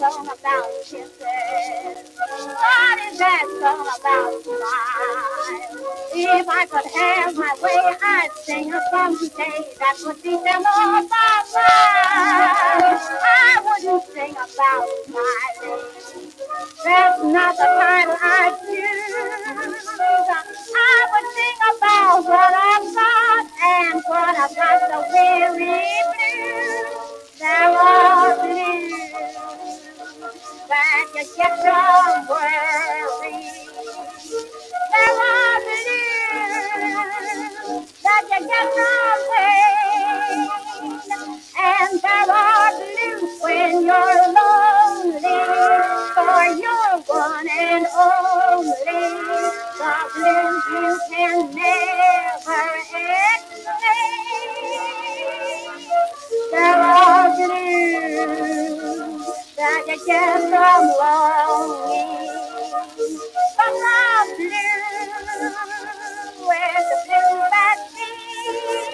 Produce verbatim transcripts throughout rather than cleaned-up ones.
song about kisses? What is that song about smile? If I could have my way, I'd sing a song today that would teach them all about smile. I wouldn't sing about smiling. That's not the title I'd choose. I would sing about what I've got and what I've got so very blue. There are blues that you get from worry. There are blues that you get from pain. And there are blues when you're lonely, for you're one and only. The blues you can never explain. There are blues that you get from longing, from the blue, where the blue at sea,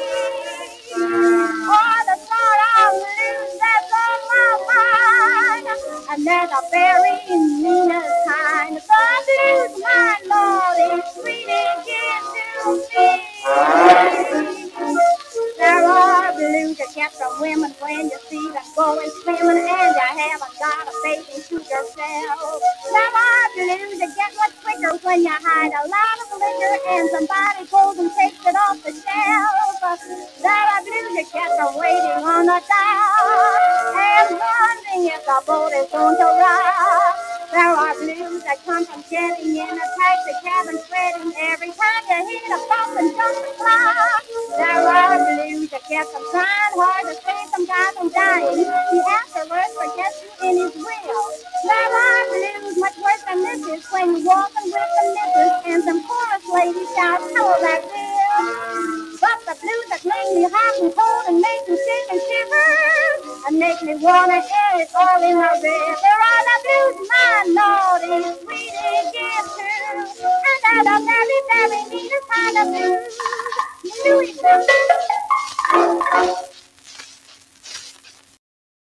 or the sort of blues that's on my mind, and they're the very meanest kind. The blues, my Lord, is really give to me. There are blues you get from women when you see them going swimming and you haven't got a bathing suit yourself. There are blues you get much quicker when you hide a lot of liquor and somebody goes and takes it off the shelf. There are blues you get from waiting on the dock and wondering if the boat is going to rock. There are blues that come from getting in a taxi cab and sweating every time you hit a bump and jump the clock. There are blues that get from trying hard to save some guy from dying. The afterwards forgets you in his will. There are blues much worse than this is when you're walking with the missus and some chorus ladies shout, "Hello, that will." But the blues that make me hot and cold and make me shake and shiver and make me wanna hear it all in the bed. There are the blues, my Lord, is really give to, and they're the very, very neatest kind of blues. Blues.